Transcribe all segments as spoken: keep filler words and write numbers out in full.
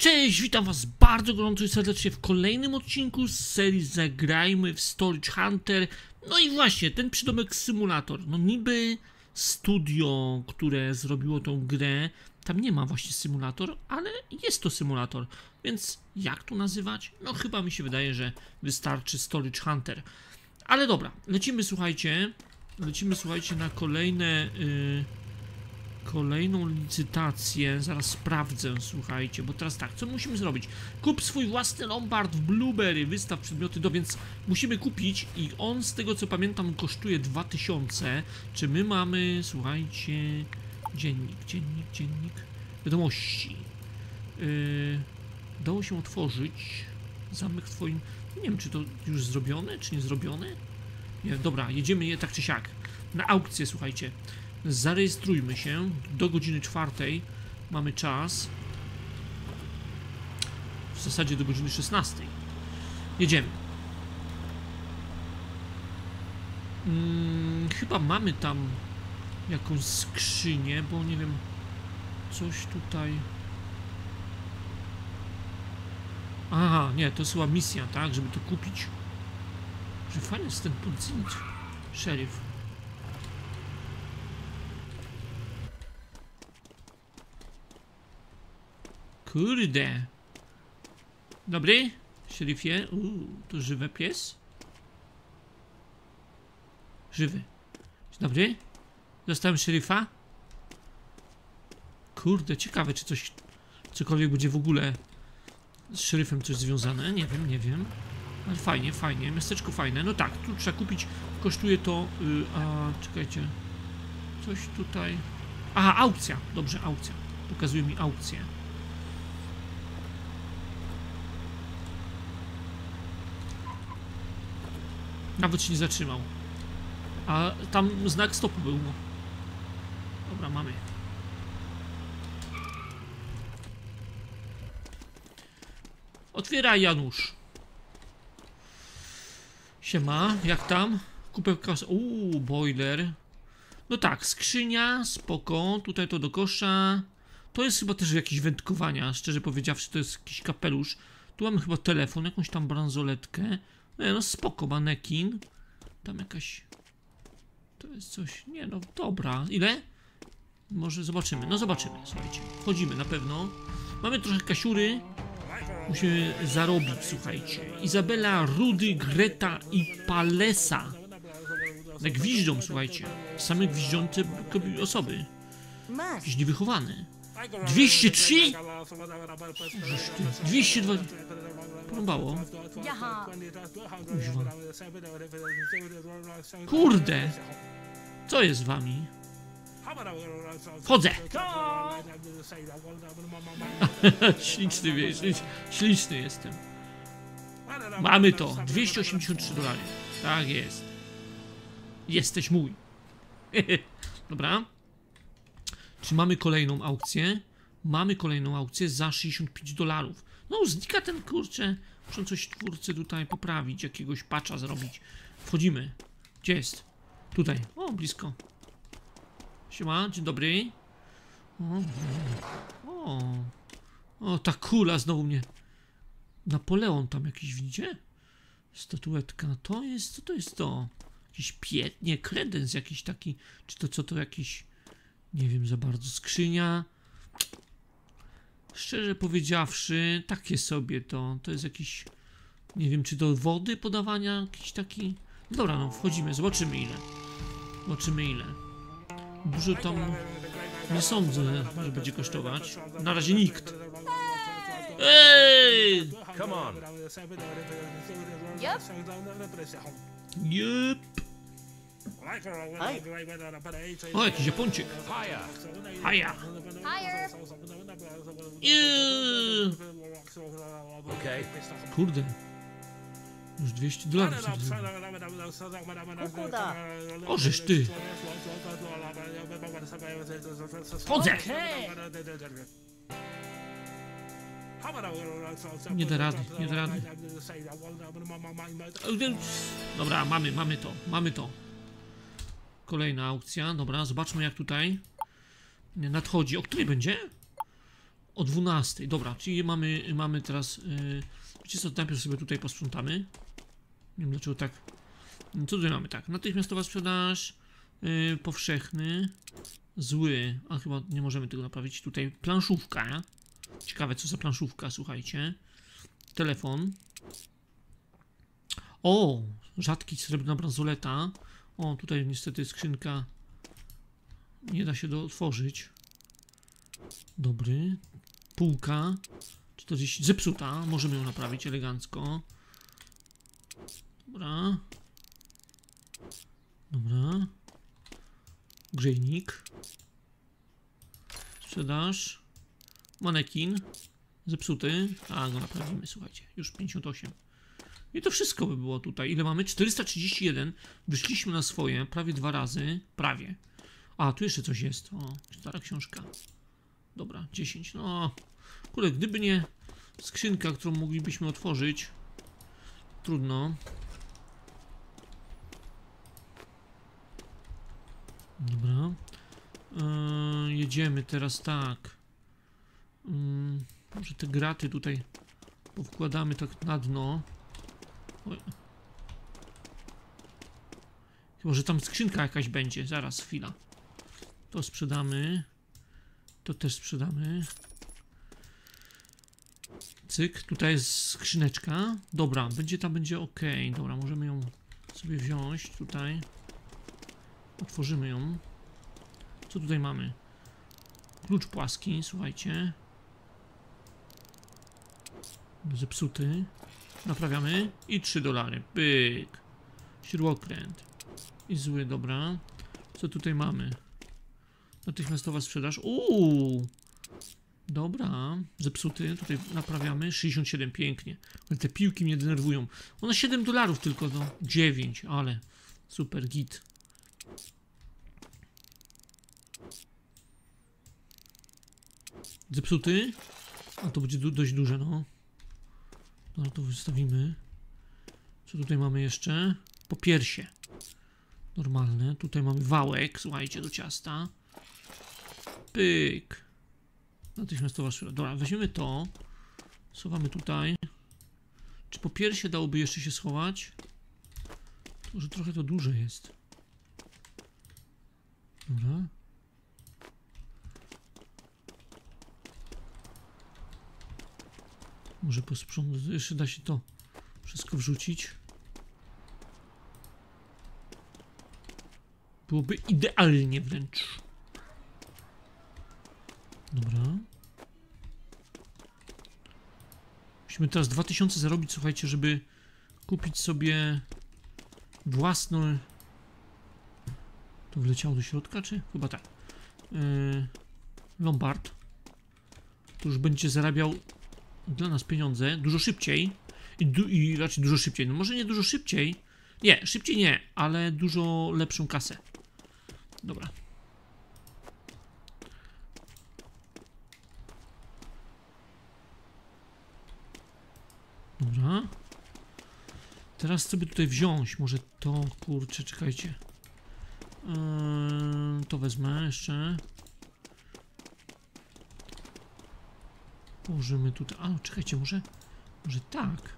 Cześć, witam was bardzo gorąco i serdecznie w kolejnym odcinku z serii Zagrajmy w Storage Hunter. No i właśnie, ten przydomek symulator. No niby studio, które zrobiło tą grę, tam nie ma właśnie symulator, ale jest to symulator. Więc jak to nazywać? No chyba mi się wydaje, że wystarczy Storage Hunter. Ale dobra, lecimy, słuchajcie. Lecimy, słuchajcie, na kolejne... Yy... Kolejną licytację, zaraz sprawdzę, słuchajcie, bo teraz tak, co musimy zrobić? Kup swój własny lombard w Blueberry, wystaw przedmioty do, więc musimy kupić i on, z tego co pamiętam, kosztuje dwa tysiące. Czy my mamy, słuchajcie, dziennik, dziennik, dziennik, wiadomości. Yy, dało się otworzyć zamek w twoim, nie wiem, czy to już zrobione, czy nie zrobione? Nie, dobra, jedziemy je tak czy siak, na aukcję, słuchajcie. Zarejestrujmy się, do godziny czwartej mamy czas, w zasadzie do godziny szesnastej. Jedziemy. Hmm, chyba mamy tam jakąś skrzynię, bo nie wiem, coś tutaj... Aha, nie, to jest chyba misja, tak, żeby to kupić. Że fajny jest ten policjant, szeryf. Kurde. Dobry, szeryfie. Uuu, to żywy pies. Żywy. Dzień dobry. Dostałem szeryfa. Kurde, ciekawe, czy coś, cokolwiek będzie w ogóle z szeryfem coś związane. Nie wiem, nie wiem. Ale fajnie, fajnie. Miasteczko fajne. No tak, tu trzeba kupić. Kosztuje to... Yy, a, czekajcie. Coś tutaj... Aha, aukcja. Dobrze, aukcja. Pokazuje mi aukcję. Nawet się nie zatrzymał. A tam znak stopu był. No. Dobra, mamy. Otwieraj, Janusz. Siema, jak tam? Kupełka... Uuu, boiler. No tak, skrzynia, spoko. Tutaj to do kosza. To jest chyba też jakieś wędkowania. Szczerze powiedziawszy, to jest jakiś kapelusz. Tu mamy chyba telefon, jakąś tam bransoletkę. No, no spoko, manekin. Tam jakaś... To jest coś... Nie no, dobra. Ile? Może zobaczymy. No zobaczymy, słuchajcie. Wchodzimy na pewno. Mamy trochę kasiury. Musimy zarobić, słuchajcie. Izabela, Rudy, Greta i Palesa. Jak gwiżdżą, słuchajcie. Same gwiżdżące osoby. Jakieś niewychowane. dwieście trzy? dwieście dwa... Porąbało. Kuźwa. Kurde. Co jest z wami? Wchodzę. Śliczny, wiesz, śliczny jestem. Mamy to. dwieście osiemdziesiąt trzy dolary. Tak jest. Jesteś mój. Dobra. Czy mamy kolejną aukcję? Mamy kolejną aukcję za sześćdziesiąt pięć dolarów. No, znika ten, kurczę. Muszą coś twórcy tutaj poprawić, jakiegoś patcha zrobić. Wchodzimy. Gdzie jest? Tutaj. O, blisko. Siema, dzień dobry. O, o, o, ta kula znowu mnie. Napoleon tam jakiś, widzicie? Statuetka. To jest, co to jest to? Jakiś piet, nie, kredens jakiś taki. Czy to co to jakiś... Nie wiem za bardzo. Skrzynia. Szczerze powiedziawszy, takie sobie to. To jest jakiś... Nie wiem, czy do wody podawania jakiś taki... Dobra, no wchodzimy, zobaczymy ile. Zobaczymy ile. Dużo tam... Nie sądzę, że będzie kosztować. Na razie nikt. Ej! Come on. Yep. Yep. O, jakiś Japończyk. Hiya. Haja. Higher. Eee. Okay. Kurde. Już dwieście dolarów. O, żeż ty. Wchodzę. Nie da rady, nie da rady. Dobra, mamy, mamy to, mamy to. Kolejna aukcja, dobra, zobaczmy jak tutaj nadchodzi. O której będzie? O dwunastej, dobra, czyli mamy, mamy teraz... Yy, wiecie co, najpierw sobie tutaj posprzątamy. Nie wiem dlaczego tak... Co tutaj mamy? Tak, natychmiastowa sprzedaż, yy, powszechny, zły, a chyba nie możemy tego naprawić. Tutaj planszówka. Ciekawe co za planszówka, słuchajcie. Telefon. O, rzadki srebrna bransoleta. O, tutaj niestety skrzynka nie da się do otworzyć. Dobry. Półka. czterdzieści. Zepsuta. Możemy ją naprawić elegancko. Dobra. Dobra. Grzejnik. Sprzedaż. Manekin. Zepsuty. A, go naprawimy, słuchajcie. Już pięćdziesiąt osiem. I to wszystko by było tutaj. Ile mamy? czterysta trzydzieści jeden. Wyszliśmy na swoje prawie dwa razy. Prawie. A, tu jeszcze coś jest. O, stara książka. Dobra, dziesięć. No, kurde, gdyby nie skrzynka, którą moglibyśmy otworzyć. Trudno. Dobra. Yy, jedziemy teraz tak. Yy, może te graty tutaj powkładamy tak na dno. Oj. Chyba, że tam skrzynka jakaś będzie. Zaraz, chwila. To sprzedamy. To też sprzedamy. Cyk. Tutaj jest skrzyneczka. Dobra, będzie tam, będzie ok. Dobra, możemy ją sobie wziąć tutaj. Otworzymy ją. Co tutaj mamy? Klucz płaski, słuchajcie. Zepsuty. Naprawiamy. I trzy dolary. Pyk. Śrubokręt. I zły, dobra. Co tutaj mamy? Natychmiastowa sprzedaż. Uuu. Dobra. Zepsuty. Tutaj naprawiamy. sześćdziesiąt siedem. Pięknie. Ale te piłki mnie denerwują. One siedem dolarów tylko. No. dziewięć. Ale super git. Zepsuty. A to będzie du dość duże, no. No to wystawimy. Co tutaj mamy jeszcze? Popiersie. Normalne. Tutaj mamy wałek, słuchajcie, do ciasta. Pyk. Natychmiastowa sprzedaż. Dobra, weźmiemy to. Schowamy tutaj. Czy popiersie dałoby jeszcze się schować? Może trochę to duże jest. Dobra. Może posprzątać, jeszcze da się to wszystko wrzucić. Byłoby idealnie wręcz. Dobra. Musimy teraz dwa tysiące zarobić, słuchajcie, żeby kupić sobie własny... To wleciało do środka, czy? Chyba tak. Yy, Lombard. To już będzie zarabiał dla nas pieniądze dużo szybciej i, du i raczej dużo szybciej, no może nie dużo szybciej, nie, szybciej nie, ale dużo lepszą kasę. Dobra. Dobra. Teraz sobie tutaj wziąć, może to, kurczę, czekajcie. Yy, to wezmę jeszcze. Położymy tutaj. A, czekajcie, może. Może tak.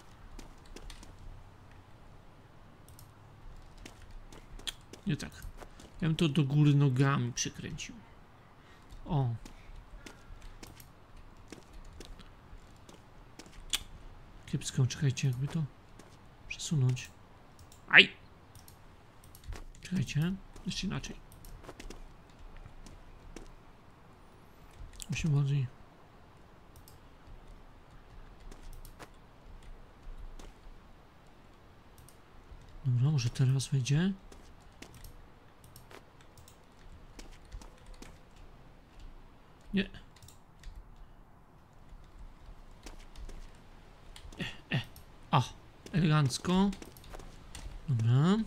Nie tak. Ja bym to do góry nogami przykręcił. O. Kiepsko, czekajcie, jakby to przesunąć. Aj! Czekajcie, jeszcze inaczej. Musimy bardziej. Dobra, może teraz wejdzie. Nie. E, e. O, elegancko. Dobra.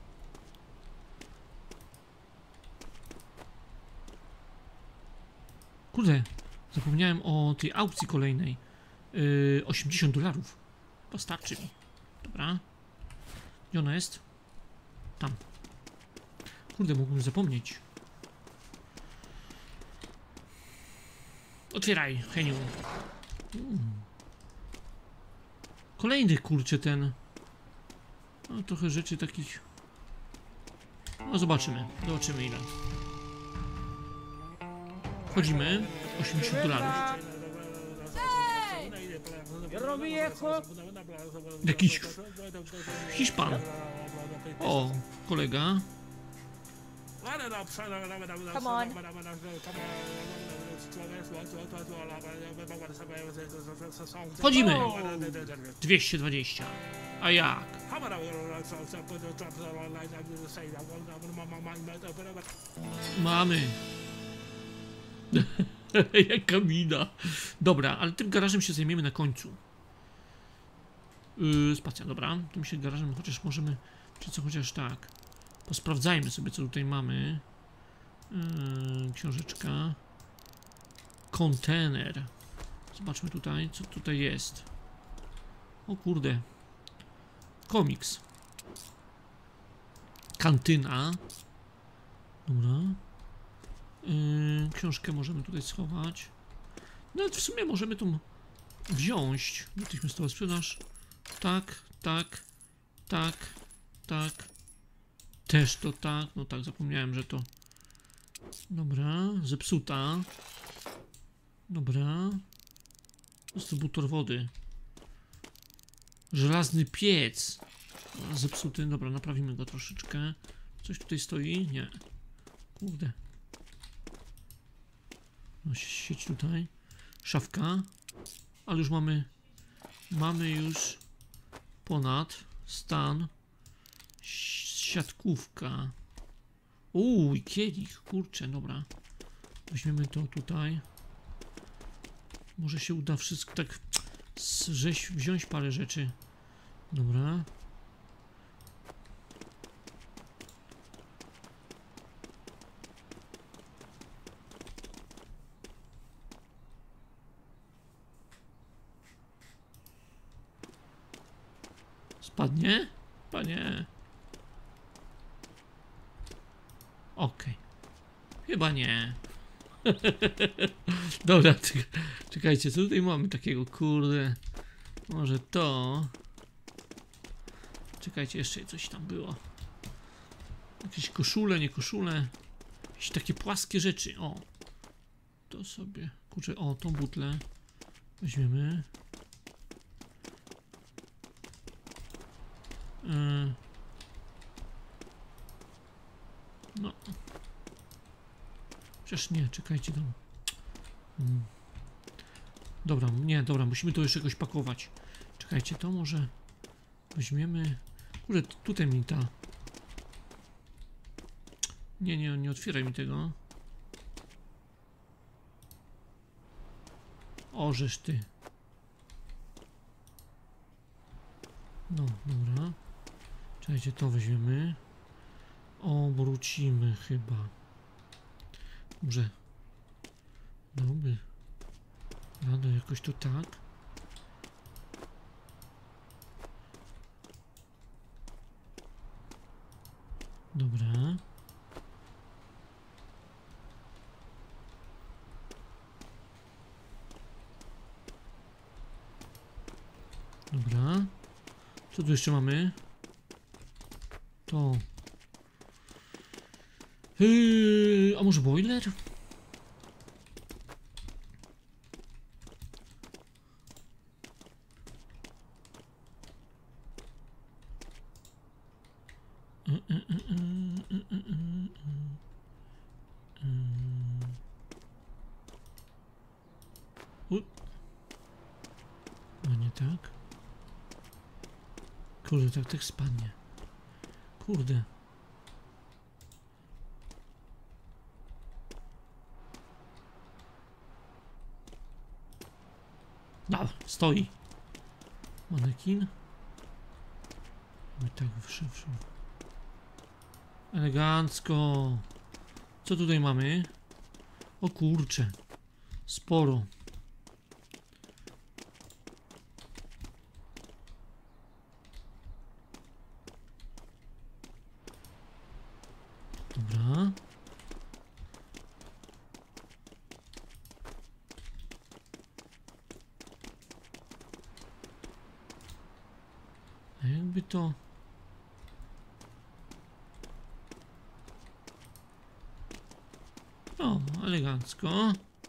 Kurde, zapomniałem o tej aukcji kolejnej. Yy, osiemdziesiąt dolarów. Postarczy mi. Dobra. Gdzie ona jest? Tam. Kurde, mógłbym zapomnieć. Otwieraj, Heniu. Hmm. Kolejny, kurczę, ten... No, trochę rzeczy takich... No, zobaczymy. Zobaczymy ile. Wchodzimy. osiemdziesiąt dolarów. Jakiś... Hiszpan. O, kolega. Come on. Wchodzimy. dwieście dwadzieścia. A jak? Mamy. Jaka mina. Dobra, ale tym garażem się zajmiemy na końcu. Yy, spacja, dobra. Tym się garażem chociaż możemy... Czy co, chociaż tak. Posprawdzajmy sobie, co tutaj mamy. Yy, książeczka. Kontener. Zobaczmy tutaj, co tutaj jest. O kurde. Komiks. Kantyna. Dobra. Yy, książkę możemy tutaj schować. Nawet w sumie możemy tą wziąć. Natychmiastowa sprzedaż. Tak, tak, tak, tak. Też to tak. No tak, zapomniałem, że to... Dobra, zepsuta. Dobra. Dystrybutor wody. Żelazny piec. Zepsuty. Dobra, naprawimy go troszeczkę. Coś tutaj stoi? Nie. Kurde. No, sieć tutaj. Szafka. Ale już mamy... Mamy już ponad stan. Siatkówka. Uuu, i kielich. Kurczę, dobra. Weźmiemy to tutaj. Może się uda wszystko tak... Żeś wziąć parę rzeczy. Dobra. Spadnie? Panie. Okej. Okay. Chyba nie. Dobra, czekajcie, co tutaj mamy takiego, kurde. Może to. Czekajcie, jeszcze coś tam było. Jakieś koszule, nie koszule. Jakieś takie płaskie rzeczy. O. To sobie. Kurczę, o, tą butlę weźmiemy. Yy. No. Przecież nie, czekajcie tam. Hmm. Dobra, nie, dobra, musimy to jeszcze jakoś pakować. Czekajcie, to może weźmiemy. Kurde, tutaj mi ta. Nie, nie, nie otwieraj mi tego. Orzesz ty. No, dobra. Czekajcie, to weźmiemy. Obrócimy chyba. Może. Dobra. Rado jakoś to tak. Dobra. Dobra. Co tu jeszcze mamy? To. Yy, a może boiler? No nie tak. Kurde, tak tak spadnie. Kurde. No, stoi. Manekin. No tak wszedł. Elegancko. Co tutaj mamy? O kurcze. Sporo. Dobra. by to... O, elegancko.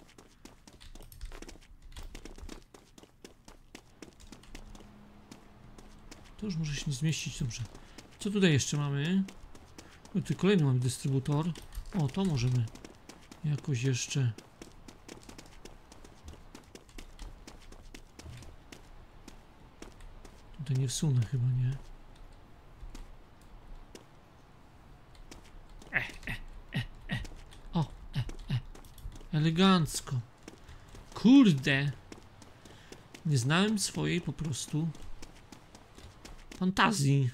To już może się nie zmieścić, dobrze. Co tutaj jeszcze mamy? O, tu kolejny mamy dystrybutor. O, to możemy jakoś jeszcze... Tutaj nie wsunę chyba, nie? E, e, e, e. O, e, e. Elegancko. Kurde. Nie znałem swojej po prostu fantazji.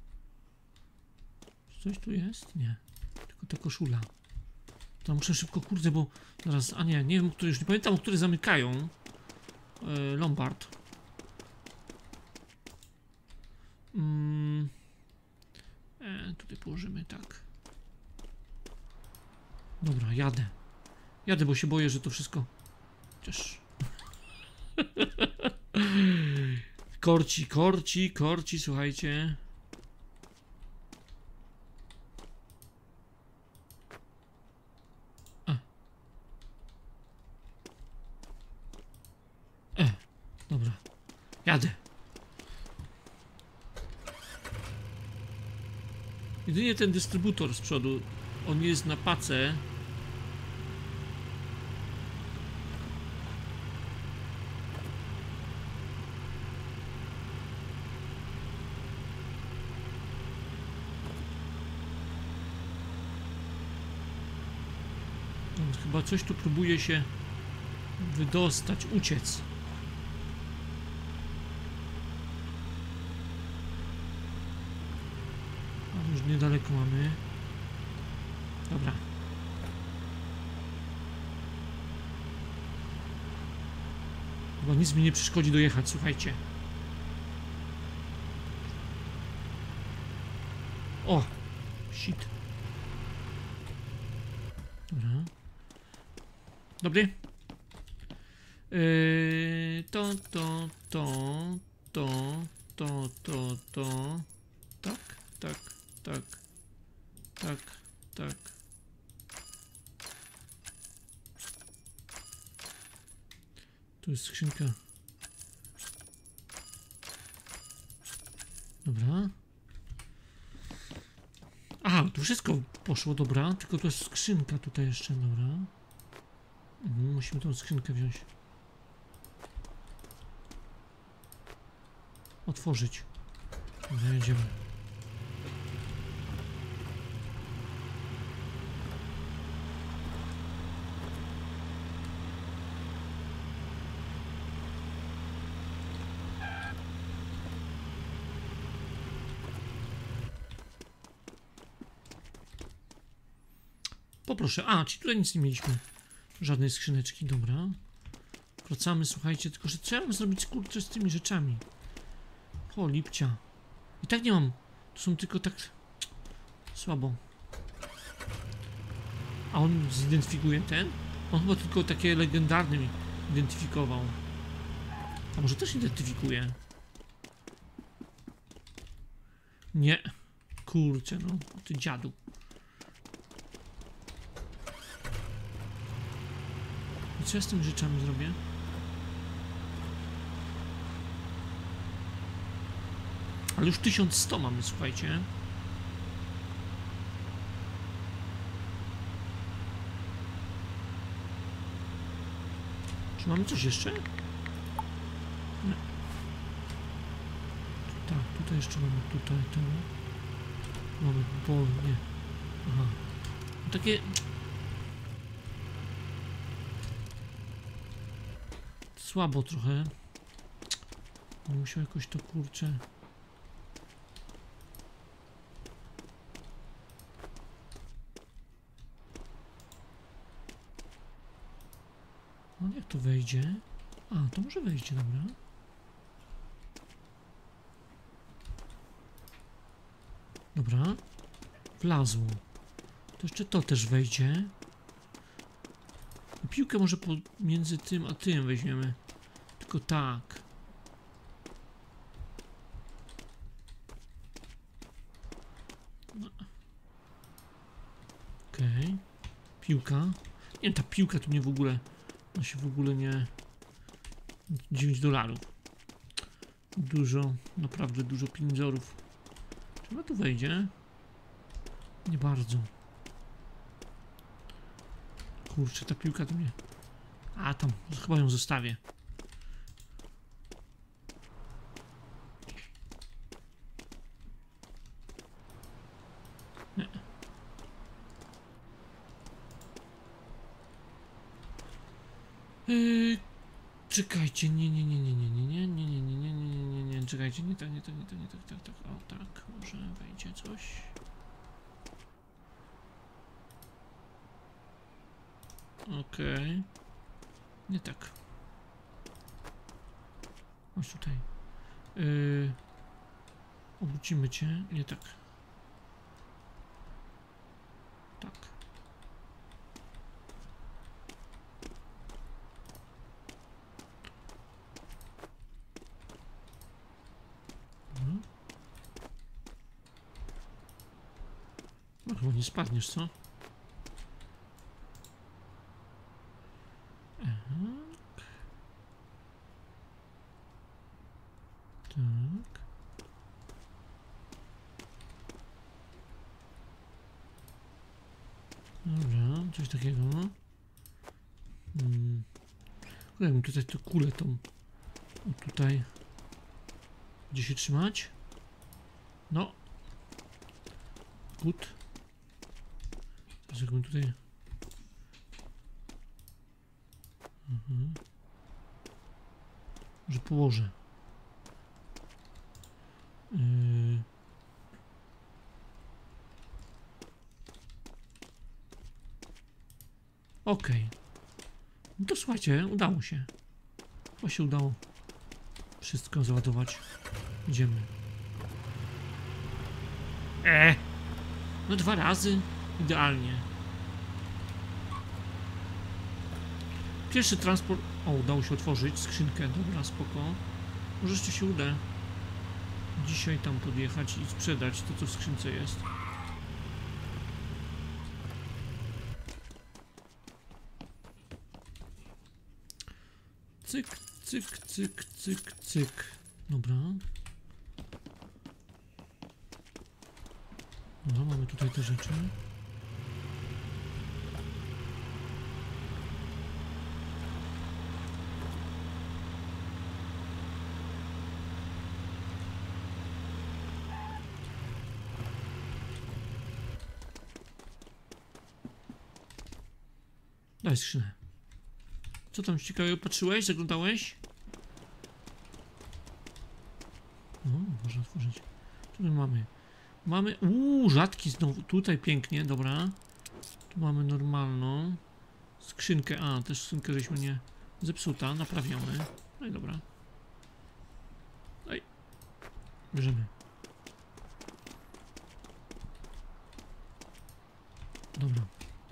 Coś tu jest? Nie. Tylko ta koszula. To muszę szybko, kurde, bo zaraz, a nie, nie wiem, które już nie pamiętam, o które zamykają. E, Lombard. Mm. E, tutaj położymy tak. Dobra, jadę. Jadę, bo się boję, że to wszystko... Chociaż... korci, korci, korci, słuchajcie. A. E, dobra. Jadę. Jedynie ten dystrybutor z przodu, on jest na pacę. No, chyba coś tu próbuje się wydostać, uciec. Już niedaleko mamy. Dobra. Chyba nic mi nie przeszkodzi dojechać, słuchajcie. O! Shit. Dobra. Dobry. Yy, to, to, to, to, to, to, to. Tak, tak. Tak, tak, tak. Tu jest skrzynka. Dobra. Aha, tu wszystko poszło, dobra. Tylko to jest skrzynka tutaj jeszcze, dobra. Mhm, musimy tą skrzynkę wziąć. Otworzyć. Dobra, jedziemy. Poproszę. A, ci tutaj nic nie mieliśmy. Żadnej skrzyneczki, dobra. Wracamy, słuchajcie, tylko że co ja mam zrobić, kurczę, z tymi rzeczami? O, lipcia. I tak nie mam. To są tylko tak... słabo. A on zidentyfikuje ten? On chyba tylko takie legendarne mi identyfikował. A może też identyfikuje? Nie. Kurczę, no. Ty dziadu. I co ja z tymi rzeczami zrobię? Ale już tysiąc sto mamy, słuchajcie. Czy mamy coś jeszcze? Nie. Tak, tutaj jeszcze mamy, tutaj, to. Mamy, bo nie. Aha. No takie... Słabo trochę. Nie musiał jakoś to, kurczę. No jak to wejdzie? A, to może wejdzie, dobra. Dobra. Wlazło. To jeszcze to też wejdzie. Piłkę może pomiędzy tym a tym weźmiemy. Tylko tak. Okej. Okay. Piłka. Nie wiem, ta piłka tu mnie w ogóle... No się w ogóle nie... dziewięć dolarów. Dużo, naprawdę dużo pieniądzorów. Czy ona tu wejdzie? Nie bardzo. Kurczę, ta piłka tu mnie... A, tam, chyba ją zostawię. Nie. Yy, czekajcie, nie, nie, nie, nie, nie, nie, nie, nie, nie, nie, nie, nie, nie, nie, czekajcie, nie tak, nie tak, nie tak, nie tak, tak, tak, o tak, może wejdzie coś. Okej. Okay. Nie tak. Chodź tutaj. Yy, obrócimy cię, nie tak. Tak. Hmm. No chyba nie spadniesz, co? Aha. Tak. Dobra, coś takiego. Hmm. Jakbym tutaj tę kulę tą... O, tutaj... Gdzie się trzymać? No. Gut. Teraz jakbym tutaj... Mhm. Może położę. Yy. Okej. Okay. No to słuchajcie, udało się. Chyba się udało wszystko załadować. Idziemy. E. No dwa razy. Idealnie. Pierwszy transport... O, udało się otworzyć skrzynkę. Dobra, spoko. Może jeszcze się uda dzisiaj tam podjechać i sprzedać to, co w skrzynce jest. Cyk, cyk, cyk, cyk, cyk. Dobra. No, mamy tutaj te rzeczy. Daj skrzynę. Co tam ciekawego patrzyłeś? Zaglądałeś? No, można otworzyć. Co my mamy? Mamy... Uuu, rzadki znowu. Tutaj pięknie, dobra. Tu mamy normalną skrzynkę. A, też skrzynkę żeśmy nie... Zepsuta, naprawiamy. No i dobra. Oj. Bierzemy. Dobra.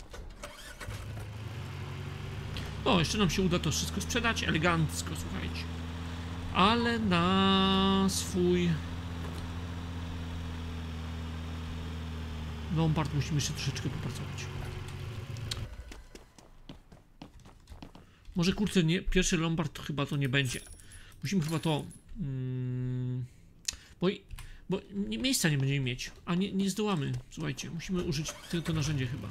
O, jeszcze nam się uda to wszystko sprzedać elegancko, słuchajcie. Ale na swój Lombard musimy jeszcze troszeczkę popracować. Może kurczę, nie, pierwszy Lombard to chyba to nie będzie. Musimy chyba to... Mm, bo, bo nie, miejsca nie będziemy mieć, a nie, nie zdołamy. Słuchajcie, musimy użyć to, to narzędzie chyba.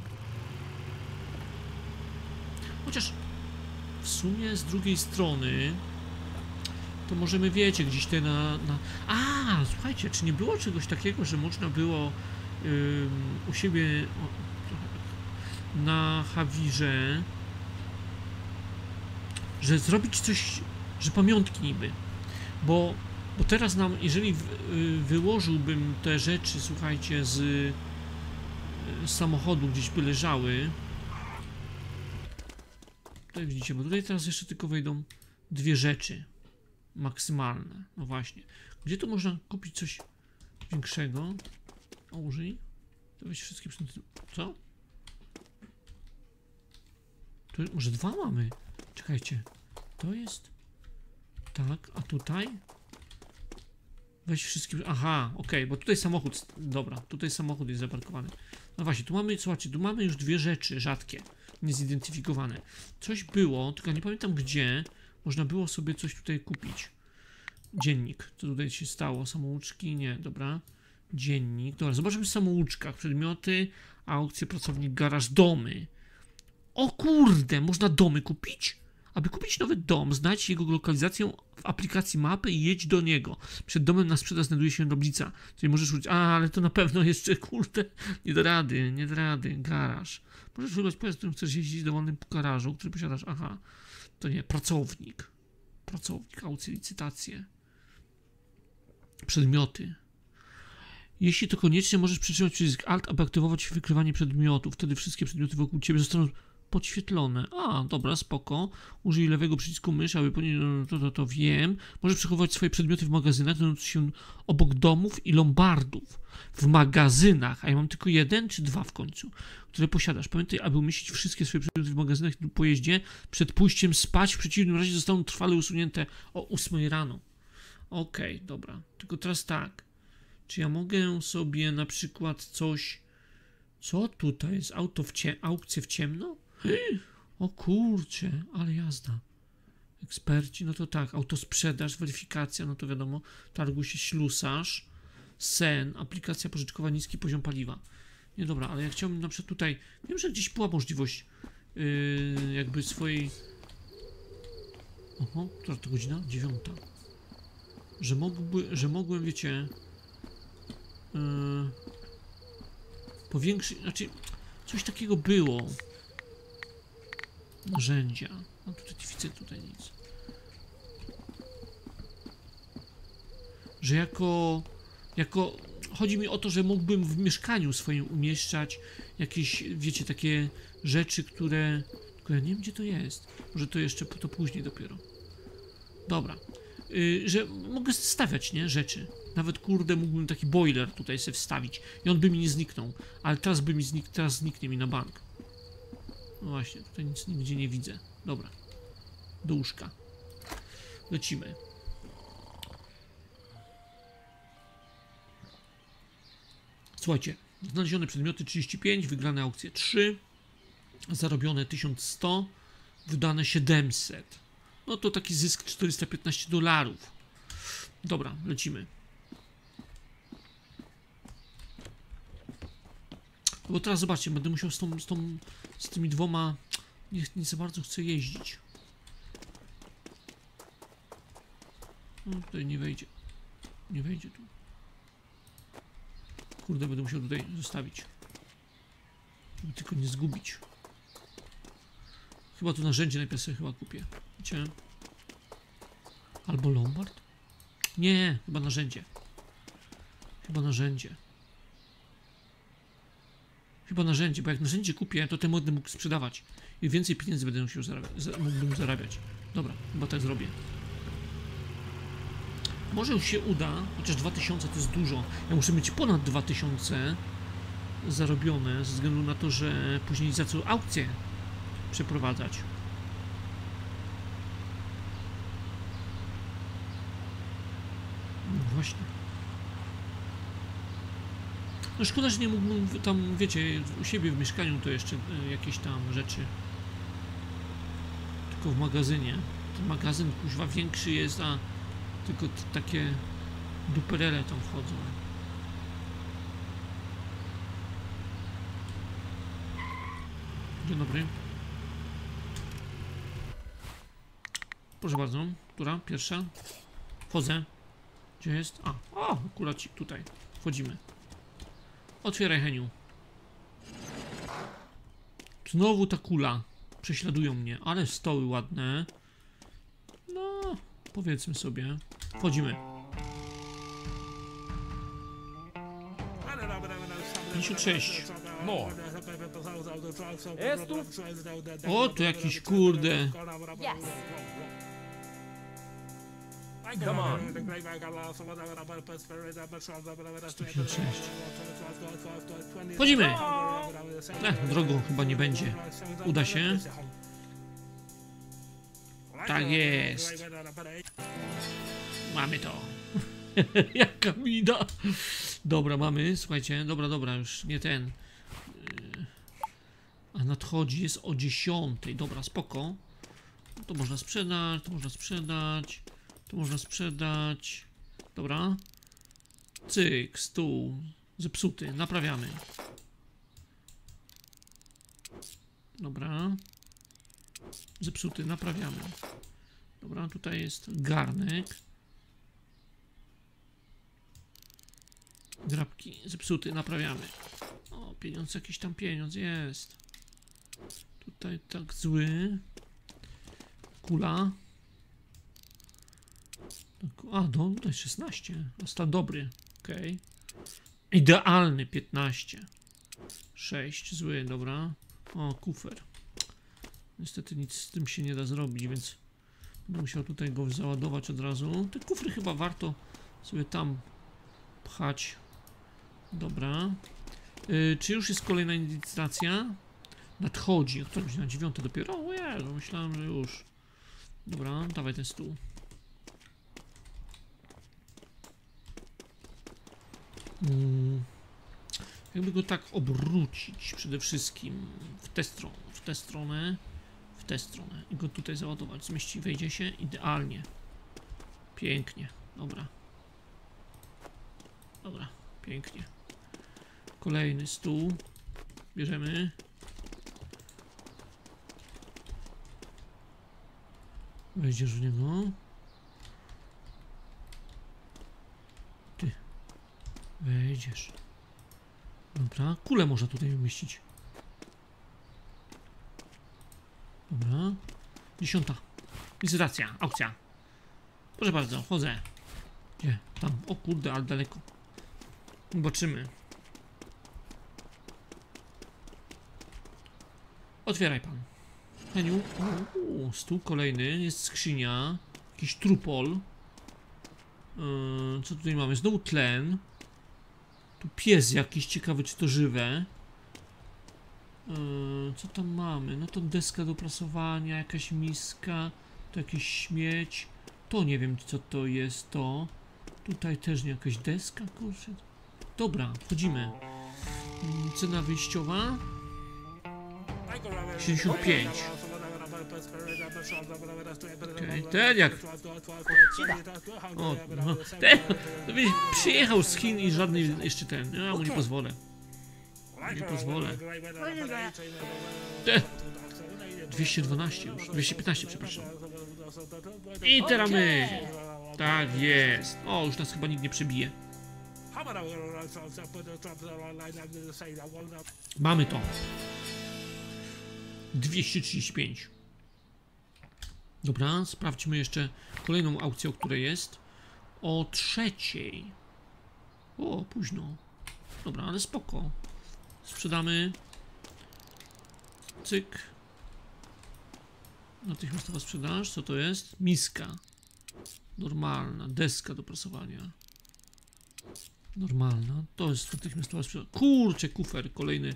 Chociaż w sumie z drugiej strony to możemy, wiecie, gdzieś te na... na... A, słuchajcie, czy nie było czegoś takiego, że można było yy, u siebie o, na Hawirze, że zrobić coś, że pamiątki niby, bo, bo teraz nam, jeżeli w, yy, wyłożyłbym te rzeczy, słuchajcie, z, yy, z samochodu, gdzieś by leżały, tutaj widzicie, bo tutaj teraz jeszcze tylko wejdą dwie rzeczy maksymalne. No właśnie. Gdzie tu można kupić coś większego? O, użyj. To weź wszystkie przedmioty. Co? Tu może dwa mamy? Czekajcie. To jest... Tak, a tutaj? Weź wszystkim... Aha, okej, okay, bo tutaj samochód... Dobra, tutaj samochód jest zaparkowany. No właśnie, tu mamy, słuchajcie, tu mamy już dwie rzeczy rzadkie, niezidentyfikowane. Coś było, tylko nie pamiętam gdzie, można było sobie coś tutaj kupić. Dziennik, co tutaj się stało? Samouczki? Nie, dobra. Dziennik, dobra, zobaczymy w samouczkach. Przedmioty, aukcje, pracownik, garaż, domy. O kurde, można domy kupić? Aby kupić nowy dom, znajdź jego lokalizację w aplikacji mapy i jedź do niego. Przed domem na sprzedaż znajduje się tablica. Czyli możesz użyć... A, ale to na pewno jeszcze, kurde, nie da rady, nie da rady. Garaż. Możesz wybrać pojazd, którym chcesz jeździć w dowolnym garażu, który posiadasz. Aha, to nie, pracownik. Pracownik, aukcje, licytacje. Przedmioty. Jeśli to koniecznie, możesz przytrzymać przycisk Alt, aby aktywować wykrywanie przedmiotów. Wtedy wszystkie przedmioty wokół ciebie zostaną podświetlone. A, dobra, spoko. Użyj lewego przycisku myszy, aby ponieść... To, to, to wiem. Możesz przechowywać swoje przedmioty w magazynach, znajdujących się obok domów i lombardów. W magazynach. A ja mam tylko jeden czy dwa w końcu, które posiadasz. Pamiętaj, aby umieścić wszystkie swoje przedmioty w magazynach lub pojeździe, przed pójściem spać, w przeciwnym razie zostaną trwale usunięte o ósmej rano. Okej, okay, dobra. Tylko teraz tak. Czy ja mogę sobie na przykład coś... Co tutaj jest? Auto w cie... Aukcje w ciemno? O kurcze, ale jazda. Eksperci, no to tak. Autosprzedaż, weryfikacja, no to wiadomo. Targuj się, ślusarz. Sen, aplikacja pożyczkowa, niski poziom paliwa. Nie, dobra, ale ja chciałbym na przykład tutaj... Wiem, że gdzieś była możliwość yy, jakby swojej... Oho, która to godzina? Dziewiąta. Że, mógłby, że mogłem, wiecie... Yy, powiększyć, znaczy coś takiego było. Narzędzia. No tutaj nie widzę tutaj nic. Że jako, jako, chodzi mi o to, że mógłbym w mieszkaniu swoim umieszczać jakieś, wiecie, takie rzeczy, które, tylko ja nie wiem, gdzie to jest. Może to jeszcze, to później dopiero. Dobra. Yy, że mogę stawiać, nie, rzeczy. Nawet, kurde, mógłbym taki boiler tutaj sobie wstawić i on by mi nie zniknął. Ale teraz by mi znik teraz zniknie mi na bank. No właśnie, tutaj nic nigdzie nie widzę. Dobra. Do łóżka. Lecimy. Słuchajcie. Znalezione przedmioty trzydzieści pięć, wygrane aukcje trzy, zarobione tysiąc sto, wydane siedemset. No to taki zysk czterysta piętnaście dolarów. Dobra, lecimy. Bo teraz zobaczcie, będę musiał z, tą, z, tą, z tymi dwoma... Nie, nie za bardzo chcę jeździć. No tutaj nie wejdzie. Nie wejdzie tu. Kurde, będę musiał tutaj zostawić. Żeby tylko nie zgubić. Chyba tu narzędzie najpierw sobie chyba kupię. Wiecie? Albo lombard? Nie, chyba narzędzie. Chyba narzędzie. Chyba narzędzie, bo jak narzędzie kupię, to ten będę mógł sprzedawać. I więcej pieniędzy będę musiał zarabiać, mógłbym zarabiać. Dobra, chyba tak zrobię. Może już się uda, chociaż dwa tysiące to jest dużo. Ja muszę mieć ponad dwa tysiące zarobione, ze względu na to, że później za co aukcję przeprowadzać. No właśnie. No szkoda, że nie mógłbym tam, wiecie, u siebie w mieszkaniu to jeszcze y, jakieś tam rzeczy. Tylko w magazynie. Ten magazyn kuźwa większy jest, a tylko takie duperele tam wchodzą. Dzień dobry. Proszę bardzo, która? Pierwsza? Wchodzę. Gdzie jest? A, o, akuracik tutaj. Wchodzimy. Otwieraj, Heniu. Znowu ta kula. Prześladują mnie, ale stoły ładne. No, powiedzmy sobie. Wchodzimy. pięćdziesiąt sześć. More. Jest tu? O, tu jakiś kurde. Yes. Come on. pięćdziesiąt sześć. Wchodzimy. Ech, drogą chyba nie będzie. Uda się. Tak jest. Mamy to. Jaka mina. Dobra, mamy, słuchajcie, dobra, dobra, już nie ten. A nadchodzi, jest o dziesiątej. Dobra, spoko. To można sprzedać, to można sprzedać, to można sprzedać. Dobra. Cyk, stół. Zepsuty, naprawiamy. Dobra. Zepsuty, naprawiamy. Dobra, tutaj jest garnek. Grabki, zepsuty, naprawiamy. O, pieniądz, jakiś tam pieniądz jest. Tutaj tak zły. Kula. A, no, tutaj szesnaście. Stan dobry. Okej. Okay. Idealny piętnaście. sześć, zły, dobra. O, kufer. Niestety nic z tym się nie da zrobić, więc będę musiał tutaj go załadować od razu. Te kufry chyba warto sobie tam pchać. Dobra. Yy, czy już jest kolejna inicjacja? Nadchodzi. Która będzie na dziewiąte dopiero? O Jezu, myślałem, że już. Dobra, dawaj ten stół. Hmm. Jakby go tak obrócić przede wszystkim w tę stronę, w tę stronę, w tę stronę i go tutaj załadować. Zmieści, wejdzie się idealnie. Pięknie. Dobra. Dobra, pięknie. Kolejny stół. Bierzemy. Wejdziesz w niego. Ty. Wejdziesz. Dobra. Kulę można tutaj umieścić. Dobra. Dziesiąta. Licytacja. Aukcja. Proszę bardzo, wchodzę. Gdzie? Tam. O kurde, ale daleko. Zobaczymy. Otwieraj pan. Heniu. Uuu, stół kolejny. Jest skrzynia. Jakiś trupol. Yy, co tutaj mamy? Znowu tlen. Tu pies jakiś. Ciekawy, czy to żywe. Yy, co tam mamy? No to deska do prasowania. Jakaś miska. To jakiś śmieć. To nie wiem, co to jest to. Tutaj też nie jakaś deska, kurczę. Dobra, wchodzimy. Yy, cena wyjściowa. siedemdziesiąt pięć. Okay, ten jak... O, no, ten, to byś przyjechał z Chin i żadny jeszcze ten. Ja mu nie pozwolę. Nie pozwolę. Te, dwieście dwanaście już. dwieście piętnaście, przepraszam. I teraz my. Tak jest. O, już nas chyba nikt nie przebije. Mamy to. dwieście trzydzieści pięć. Dobra, sprawdźmy jeszcze kolejną aukcję, o której jest. O trzeciej. O, późno. Dobra, ale spoko. Sprzedamy. Cyk. Natychmiastowa sprzedaż. Co to jest? Miska. Normalna. Deska do prasowania. Normalna. To jest natychmiastowa sprzedaż. Kurczę, kufer kolejny.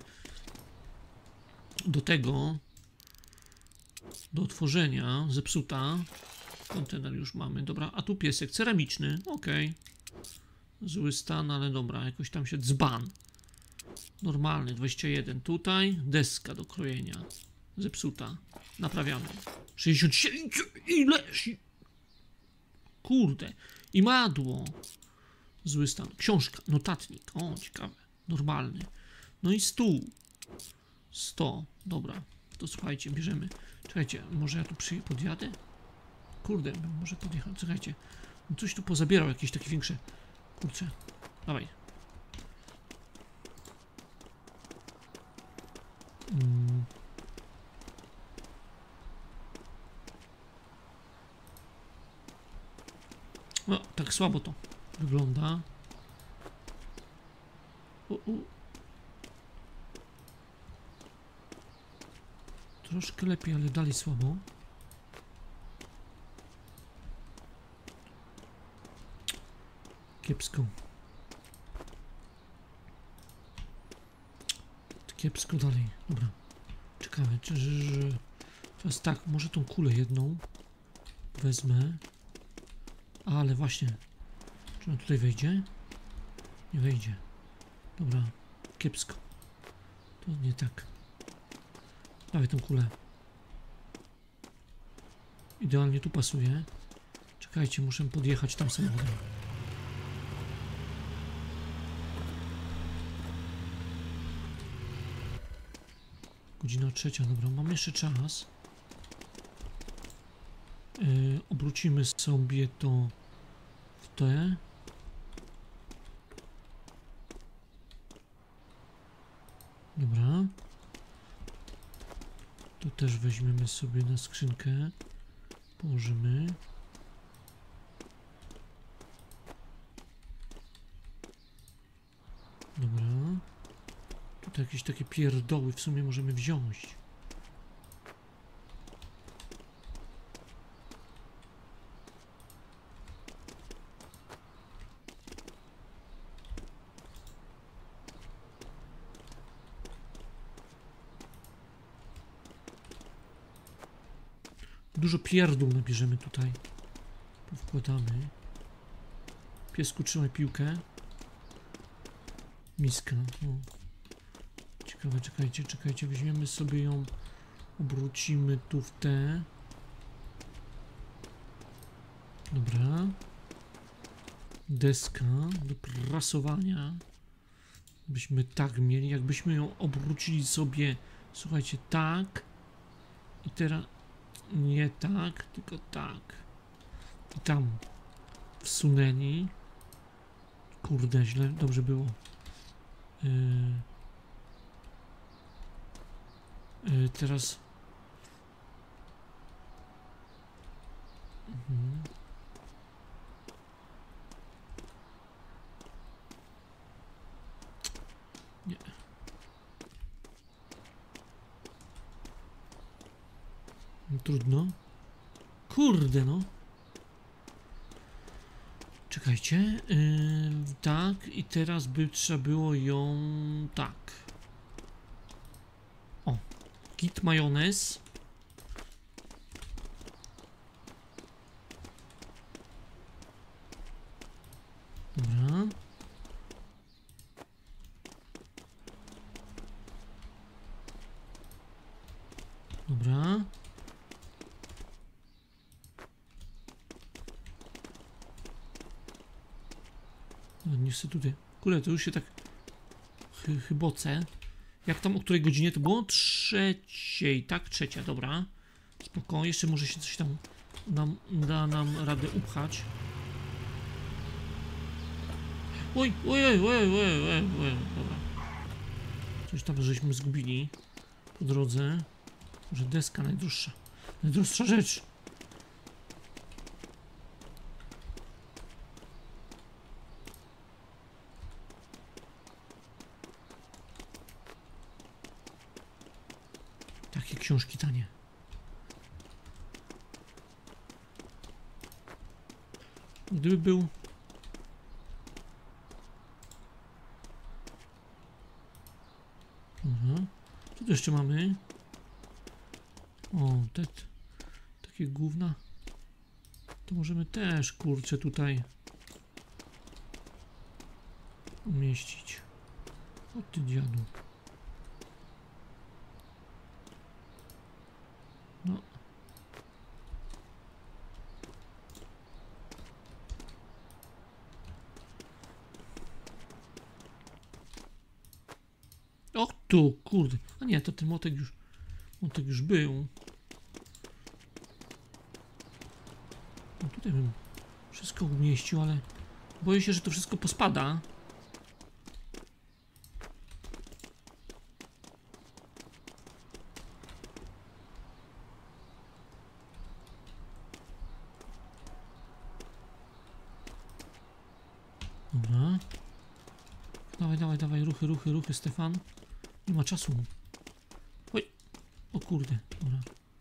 Do tego. Do otworzenia. Zepsuta. Kontener już mamy. Dobra, a tu piesek ceramiczny. Okej. Okay. Zły stan, ale dobra. Jakoś tam się dzban. Normalny. dwadzieścia jeden. Tutaj. Deska do krojenia. Zepsuta. Naprawiamy. sześćdziesiąt siedem. Ile? Kurde. I madło. Zły stan. Książka. Notatnik. O, ciekawe. Normalny. No i stół. sto. Dobra. To słuchajcie, bierzemy. Czekajcie, może ja tu przy... podjadę? Kurde, może podjechać. Czekajcie. Coś tu pozabierał, jakieś takie większe. Kurczę. Dawaj. Hmm. No, tak słabo to wygląda. U, u. Troszkę lepiej, ale dalej słabo. Kiepsko. Kiepsko dalej. Dobra. Ciekawe, czy że, że... Teraz tak, może tą kulę jedną wezmę. Ale właśnie. Czy on tutaj wejdzie? Nie wejdzie. Dobra, kiepsko. To nie tak. Dawaj tą kulę. Idealnie tu pasuje. Czekajcie, muszę podjechać tam samochodem. Godzina trzecia, dobra, mam jeszcze czas. Yy, obrócimy sobie to w te. Dobra. To też weźmiemy sobie na skrzynkę. Położymy. Dobra. Tutaj jakieś takie pierdoły w sumie możemy wziąć. Dużo pierdół nabierzemy tutaj. Powkładamy. Piesku, trzymaj piłkę. Miska. O. Ciekawe, czekajcie, czekajcie. Weźmiemy sobie ją, obrócimy tu w te. Dobra. Deska do prasowania. Byśmy tak mieli, jakbyśmy ją obrócili sobie, słuchajcie, tak. I teraz nie tak, tylko tak. I tam wsunęli. Kurde, źle, dobrze było. Yy. Yy, teraz. Mhm. Nie. No, trudno. Kurde, no. Czekajcie. Yy, tak, i teraz by trzeba było ją tak. O. Git majonez. Dobra. Dobra. No, nie chcę tutaj. Kurde, to już się tak chy chybocę. Jak tam, o której godzinie to było? Trzeciej, tak? Trzecia, dobra. Spoko, jeszcze może się coś tam nam, da nam radę upchać. Oj, oj, oj, oj, oj, oj, oj, dobra. Coś tam żeśmy zgubili po drodze. Może deska najdroższa. Najdroższa rzecz. Takie książki tanie. Gdyby był... Aha. Co tu jeszcze mamy? O, te, takie gówna. To możemy też, kurczę, tutaj umieścić. O ty dziadu. No. O tu, kurde. A nie, to ten motek już, motek już był. No tutaj bym wszystko umieścił, ale boję się, że to wszystko pospada. Dobra. Dawaj, dawaj, dawaj, ruchy, ruchy, ruchy, Stefan. Nie ma czasu. Oj, o kurde, dobra.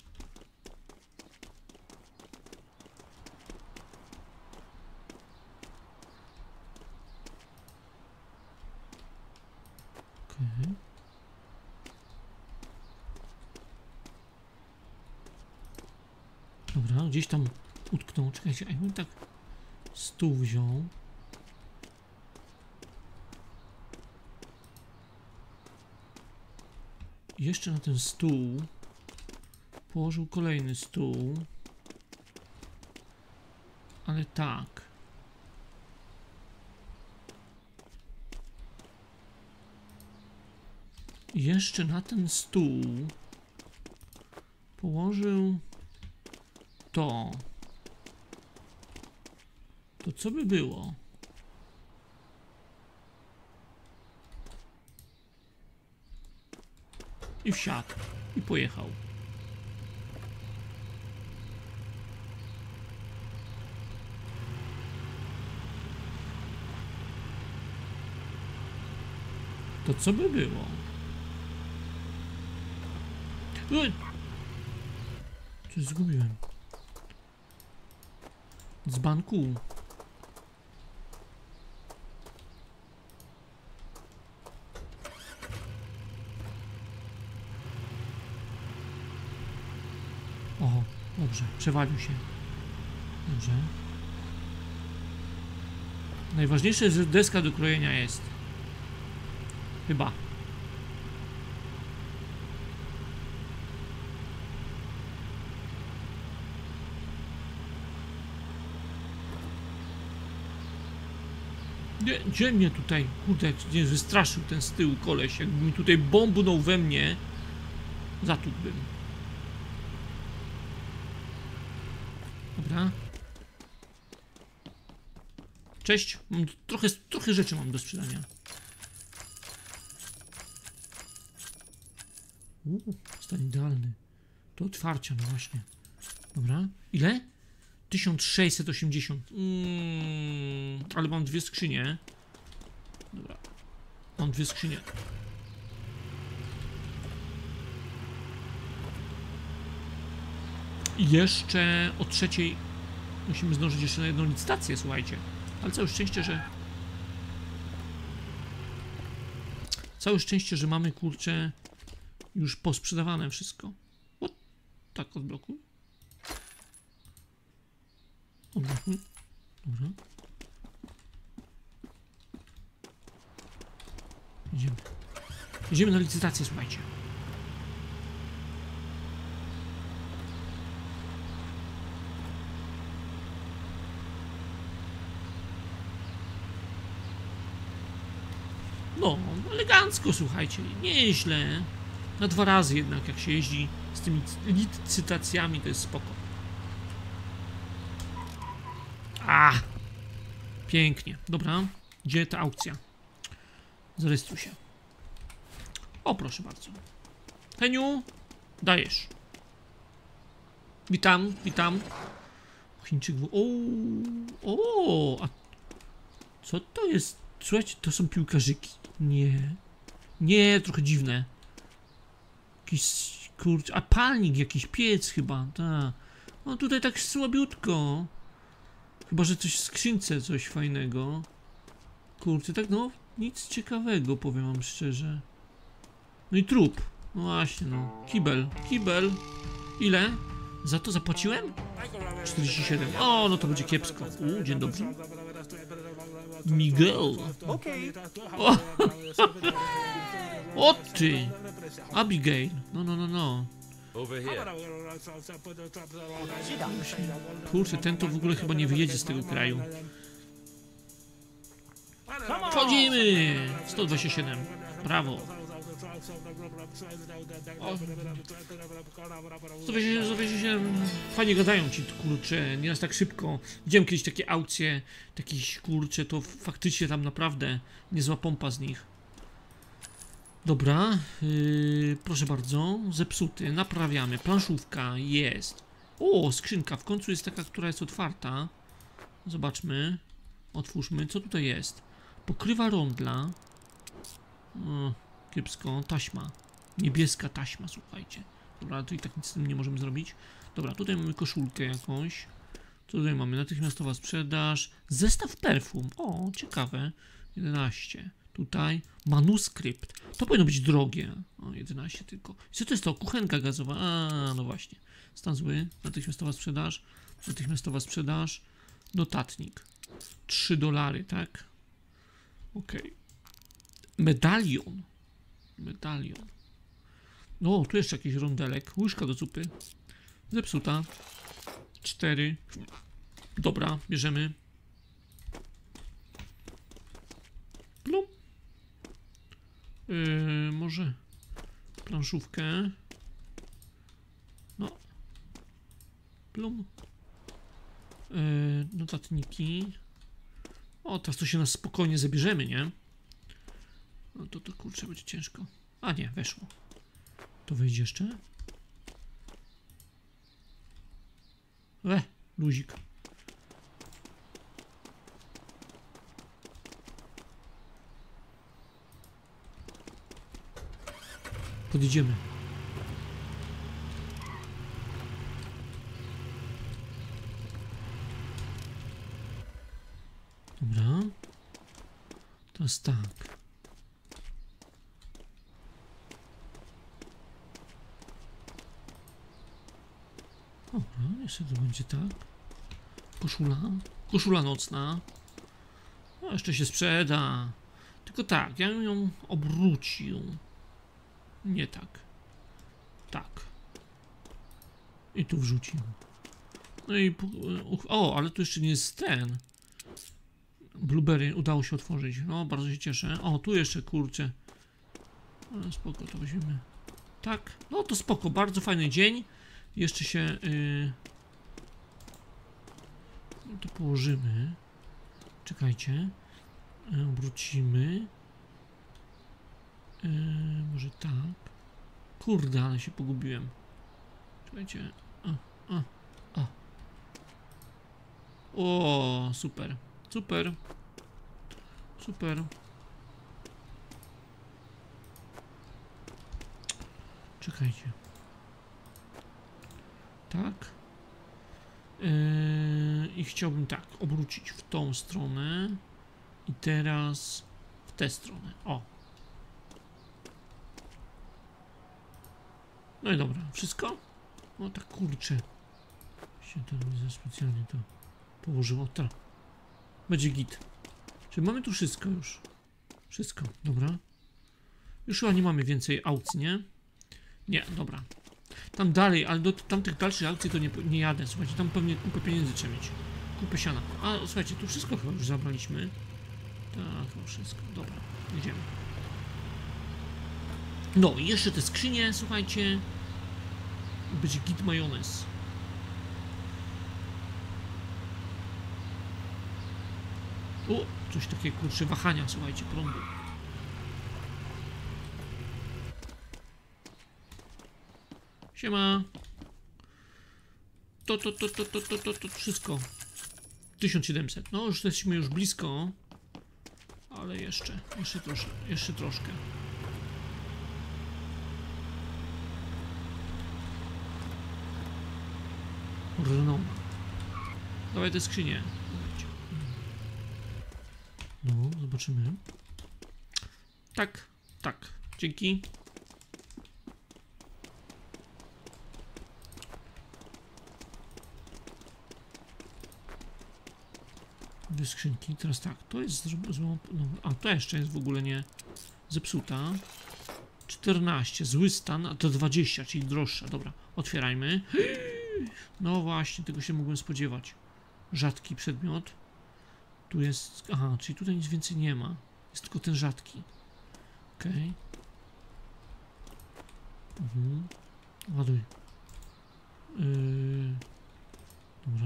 Okej. Dobra, gdzieś tam utknął. Czekajcie, a jakbym tak stół wziął. Jeszcze na ten stół położył kolejny stół. Ale tak. Jeszcze na ten stół położył to. To co by było? I wsiadł. I pojechał. To co by było? Oj! Coś zgubiłem. Z banku. O, dobrze, przewalił się. Dobrze. Najważniejsze, że deska do krojenia jest. Chyba. Gdzie, gdzie mnie tutaj, kurde, gdzie wystraszył ten z tyłu koleś, jakby mi tutaj bombnął we mnie, zatłukłbym. Dobra. Cześć, mam trochę, trochę rzeczy mam do sprzedania. Uuu, stan idealny. Do otwarcia, no właśnie. Dobra, ile? tysiąc sześćset osiemdziesiąt. Mm, ale mam dwie skrzynie. Dobra. Mam dwie skrzynie. I jeszcze o trzeciej musimy zdążyć jeszcze na jedną licytację, słuchajcie. Ale całe szczęście, że... Całe szczęście, że mamy, kurczę, już posprzedawane wszystko. What? Tak, odblokuj. Odblokuj. Dobra. Idziemy. Idziemy na licytację, słuchajcie. No, elegancko, słuchajcie, nieźle. Na dwa razy jednak, jak się jeździ z tymi licytacjami, to jest spoko. A, pięknie. Dobra, gdzie ta aukcja? Zarejestruj się. O, proszę bardzo. Heniu, dajesz. Witam, witam. Chińczyk w... O, o, a co to jest? Słuchajcie, to są piłkarzyki. Nie. Nie, trochę dziwne. Jakiś, kurczę, a palnik, jakiś piec chyba, tak. No tutaj tak słabiutko. Chyba, że coś w skrzynce, coś fajnego. Kurczę, tak no, nic ciekawego, powiem wam szczerze. No i trup. No właśnie, no. Kibel, kibel. Ile? Za to zapłaciłem? czterdzieści siedem. O, no to będzie kiepsko. U, dzień dobry. Miguel. O, o ty. Abigail. No, no, no, no. Kurczę, ten to w ogóle chyba nie wyjedzie z tego kraju. Wchodzimy! sto dwadzieścia siedem. Brawo. O. sto dwadzieścia siedem. Fajnie gadają ci, kurczę, nieraz tak szybko. Widziałem kiedyś takie aukcje, takich, kurczę, to faktycznie tam naprawdę niezła pompa z nich. Dobra, yy, proszę bardzo, zepsuty, naprawiamy, planszówka, jest. O, skrzynka, w końcu jest taka, która jest otwarta. Zobaczmy, otwórzmy, co tutaj jest. Pokrywa rondla. O, kiepsko, taśma, niebieska taśma, słuchajcie. Dobra, to i tak nic z tym nie możemy zrobić. Dobra, tutaj mamy koszulkę jakąś. Co tutaj mamy? Natychmiastowa sprzedaż. Zestaw perfum, o, ciekawe, jedenaście. Tutaj manuskrypt. To powinno być drogie. O, jedenaście tylko. I co to jest to? Kuchenka gazowa. A, no właśnie. Stan zły. Natychmiastowa sprzedaż. Natychmiastowa sprzedaż. Notatnik. trzy dolary, tak? Ok. Medalion. Medalion. No, tu jeszcze jakiś rondelek. Łyżka do zupy. Zepsuta. Cztery. Dobra, bierzemy. No. Yy, może planszówkę. No. Plum. Yy, notatniki. O, teraz to się nas spokojnie zabierzemy, nie? No to to kurczę, będzie ciężko. A nie, weszło. To wejdzie jeszcze? E, luzik. Podjedziemy. Dobra. Teraz tak. Dobra, jeszcze to będzie tak. Koszula. Koszula nocna. No, jeszcze się sprzeda. Tylko tak, ja bym ją obrócił. Nie tak. Tak. I tu wrzucił. No i... O, ale tu jeszcze nie jest ten. Blueberry udało się otworzyć. No, bardzo się cieszę. O, tu jeszcze, kurczę. No, spoko, to weźmiemy. Tak. No, to spoko. Bardzo fajny dzień. Jeszcze się... Yy... To położymy. Czekajcie. Yy, obrócimy. Yy, może tak. Kurde, ale się pogubiłem. Czekajcie. O, o, o. O, super. Super. Super. Czekajcie. Tak. Yy, I chciałbym tak obrócić w tą stronę. I teraz w tę stronę. O. No i dobra. Wszystko? No tak kurczę. Się to za specjalnie to położyło. Tak. Będzie git. Czyli mamy tu wszystko już. Wszystko. Dobra. Już chyba nie mamy więcej aukcji, nie? Nie, dobra. Tam dalej, ale do tamtych dalszych aukcji to nie, nie jadę. Słuchajcie, tam pewnie kupę pieniędzy trzeba mieć. Kupę siana. A, słuchajcie, tu wszystko chyba już zabraliśmy. Tak, to wszystko. Dobra, jedziemy. No i jeszcze te skrzynie, słuchajcie. Będzie git majonez. O, coś takiego, kurczę, wahania, słuchajcie, prądu. Siema. To, to, to, to, to, to, to, to wszystko. tysiąc siedemset. No, już jesteśmy już blisko. Ale jeszcze, jeszcze troszkę, jeszcze troszkę. No. Dawaj te skrzynie. No, zobaczymy. Tak, tak. Dzięki. Dwie skrzynki. Teraz tak, to jest zło... No, a to jeszcze jest w ogóle nie zepsuta. czternaście. Zły stan, a to dwadzieścia, czyli droższa. Dobra, otwierajmy. No właśnie, tego się mogłem spodziewać. Rzadki przedmiot. Tu jest... Aha, czyli tutaj nic więcej nie ma. Jest tylko ten rzadki. Okej. Okay. Mhm. Ładuj. Yy... Dobra.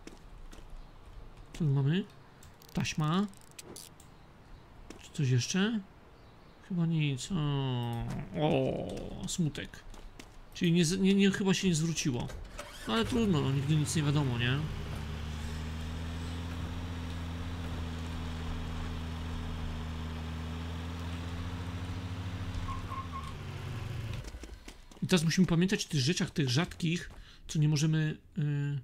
Co tu mamy? Taśma. Czy coś jeszcze? Chyba nic. O, o smutek. Czyli nie, nie, nie, chyba się nie zwróciło. No ale trudno, no, nigdy nic nie wiadomo, nie? I teraz musimy pamiętać o tych rzeczach, tych rzadkich, co nie możemy yy,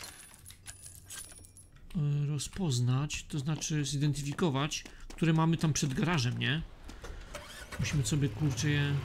yy, rozpoznać, to znaczy zidentyfikować, które mamy tam przed garażem, nie? Musimy sobie, kurczę, je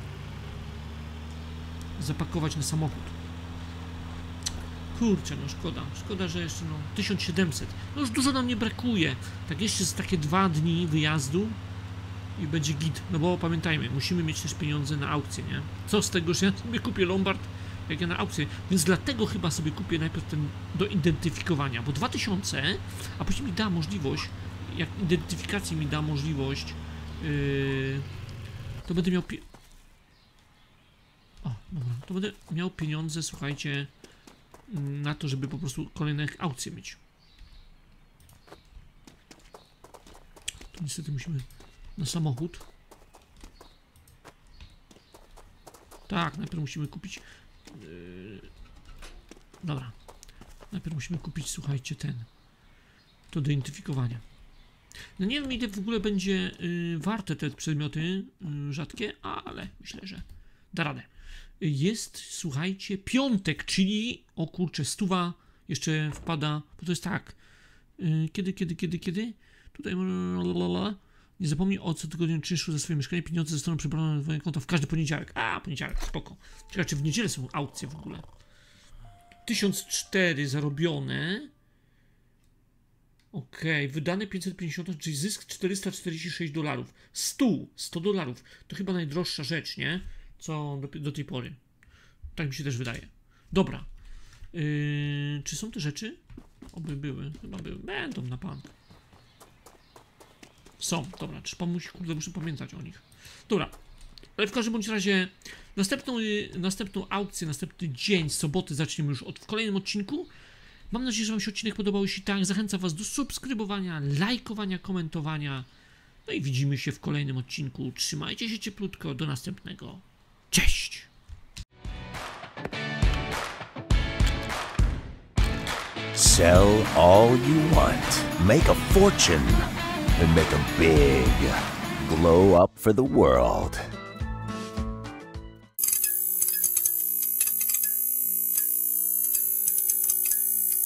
zapakować na samochód. Kurczę, no szkoda, szkoda, że jeszcze no tysiąc siedemset, no już dużo nam nie brakuje. Tak jeszcze z takie dwa dni wyjazdu i będzie git, no bo pamiętajmy, musimy mieć też pieniądze na aukcję, nie? Co z tego, że ja sobie kupię Lombard, jak ja na aukcję, więc dlatego chyba sobie kupię najpierw ten do identyfikowania, bo dwa tysiące, a później mi da możliwość, jak identyfikacji mi da możliwość, yy, to będę miał... Pi- o, dobra, to będę miał pieniądze, słuchajcie, na to, żeby po prostu kolejne aukcje mieć. To niestety musimy na samochód. Tak, najpierw musimy kupić... Yy, dobra. Najpierw musimy kupić, słuchajcie, ten. To do identyfikowania. No nie wiem, ile w ogóle będzie yy, warte te przedmioty yy, rzadkie, ale myślę, że da radę. Jest, słuchajcie, piątek, czyli, o kurczę, stuwa jeszcze wpada, bo to jest tak, yy, kiedy, kiedy, kiedy, kiedy, tutaj, lalala. Nie zapomnij o co tygodniu czynszu za swoje mieszkanie, pieniądze zostaną przybrane na twoje konto w każdy poniedziałek, a, poniedziałek, spoko. Ciekawe, czy w niedzielę są aukcje w ogóle. tysiąc cztery zarobione, okej, okay. Wydane pięćset pięćdziesiąt, czyli zysk czterysta czterdzieści sześć dolarów, sto, sto dolarów, to chyba najdroższa rzecz, nie? Co do, do tej pory. Tak mi się też wydaje. Dobra. Yy, czy są te rzeczy? Oby były. Chyba były. Będą na bank. Są. Dobra. Trzeba musi, kurde, muszę pamiętać o nich. Dobra. Ale w każdym bądź razie następną, yy, następną aukcję, następny dzień, soboty zaczniemy już od, w kolejnym odcinku. Mam nadzieję, że wam się odcinek podobał. Jeśli tak, zachęcam was do subskrybowania, lajkowania, komentowania. No i widzimy się w kolejnym odcinku. Trzymajcie się cieplutko. Do następnego. Cześć! Sell all you want, make a fortune, and make a big glow up for the world.